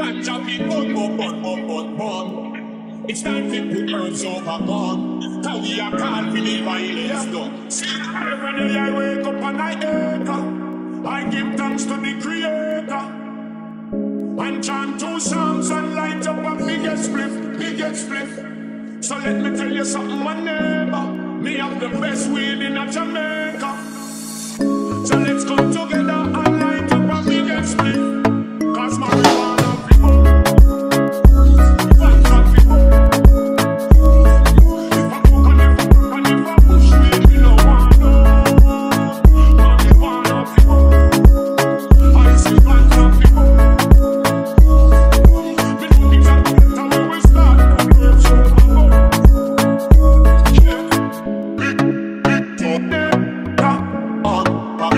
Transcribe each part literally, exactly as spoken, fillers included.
ganja be bun, bun, bun, bun, bun, bun. It's time to put herbs over gun. How we are called for the violence done. Every day I wake up and I echo. I give thanks to the Creator. And chant two psalms and light up a biggest spliff, biggest spliff. So let me tell you something, my neighbor. Me have the best weed in a Jamaica. So let's come together and light up a biggest spliff. Cause marijuana people, fanta people. If I cook and if I cook and if I push weed, we don't want no. Marijuana people, I say fanta people. Me do things that better when we start. We're so humble. Yeah. On, on,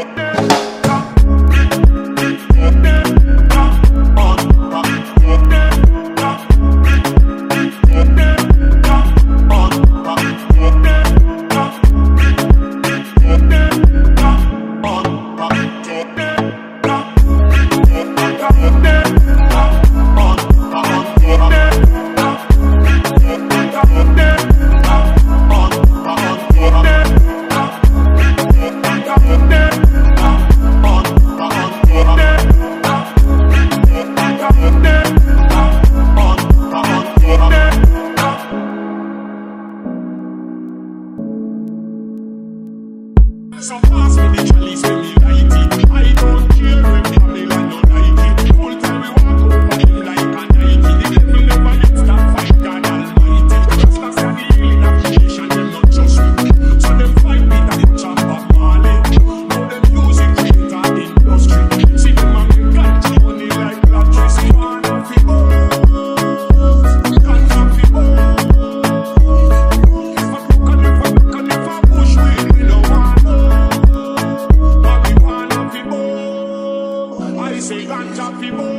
so pass me the chalice when me light it. I don't care when Babylon no like it. Full time we walk over him like a Nike. The devil never let stop fight God Almighty. Just as the healing of creation, them not just me. So them fight me that them chop up Marley. Now them music creator industry. See them a make ganja money like lottery. See one of the boys, ganja fi boys. If I cook and if I cook and if I push weed, we don't want no. I say ganja people.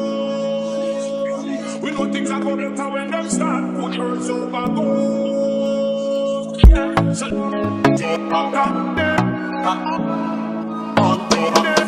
We know things are going better when them start put herbs over gold. Yeah, so take a gun there, on top.